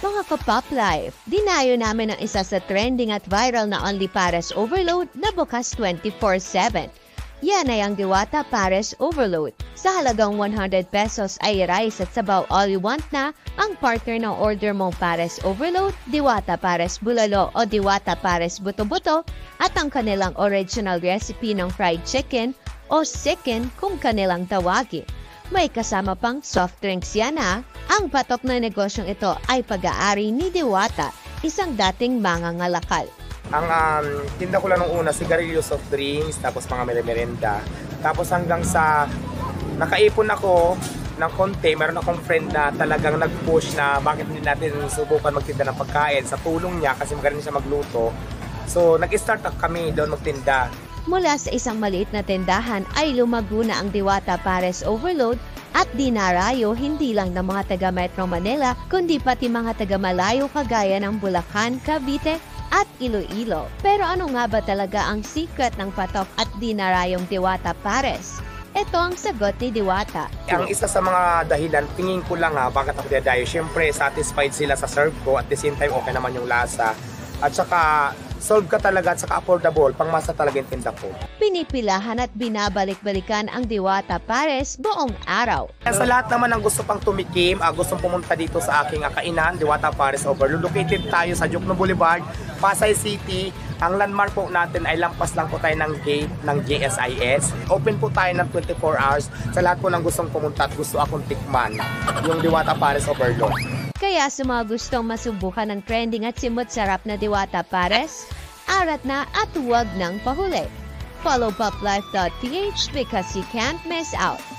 Mga ka-Pop Life, dinayo namin ang isa sa trending at viral na Only Pares Overload na bukas 24/7. Yan ay ang Diwata Pares Overload. Sa halagang 100 pesos ay rice at sabaw all you want na ang partner ng order mong Pares Overload, Diwata Pares Bulalo o Diwata Pares Buto-Buto at ang kanilang original recipe ng fried chicken o sikin kung kanilang tawagin. May kasama pang soft drinks yan ha. Ang patok na negosyong ito ay pag-aari ni Diwata, isang dating mangangalakal. Ang tinda ko lang nung una, sigarilyo, soft drinks, tapos mga merenda. Tapos hanggang sa nakaipon ako ng konti, meron akong friend na talagang nag-push na bakit hindi natin subukan magtinda ng pagkain. Sa tulong niya, kasi magaling siya magluto. So nag-start up kami doon magtinda. Mula sa isang maliit na tindahan ay lumago na ang Diwata Pares Overload at dinarayo hindi lang ng mga taga Metro Manila kundi pati mga taga malayo kagaya ng Bulacan, Cavite at Iloilo. Pero ano nga ba talaga ang secret ng patok at dinarayong Diwata Pares? Ito ang sagot ni Diwata. Ang isa sa mga dahilan, tingin ko lang bakit ako dinadayo. Siyempre, satisfied sila sa serve ko at the same time okay naman yung lasa. At saka solve ka talaga at saka affordable, pangmasa talaga yung tinda ko. Pinipilahan at binabalik-balikan ang Diwata Pares buong araw. Sa lahat naman ang gusto pang tumikim, gustong pumunta dito sa aking kainan, Diwata Pares Overload. Located tayo sa Jokno Boulevard, Pasay City. Ang landmark po natin ay lampas lang po tayo ng gate ng JSIS. Open po tayo ng 24 hours. Sa lahat po ng gustong pumunta at gusto akong tikman, yung Diwata Pares Overload. Kaya sa mga gustong masubukan ng trending at simut-sarap na Diwata Pares, arat na at huwag nang pahuli. Follow poplife.ph because you can't miss out.